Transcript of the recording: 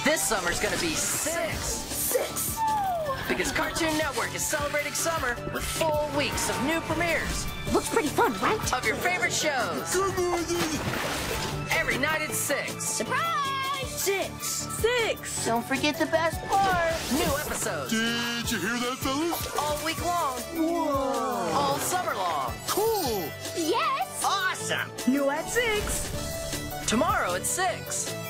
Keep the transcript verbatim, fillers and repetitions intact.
This summer's gonna be six. Six. Because Cartoon Network is celebrating summer with full weeks of new premieres. Looks pretty fun, right? Of your favorite shows. Every night at six. Surprise! Six. Six. Don't forget the best part. New episodes. Did you hear that, fellas? All week long. Whoa. All summer long. Cool. Yes. Awesome. New at six. Tomorrow at six.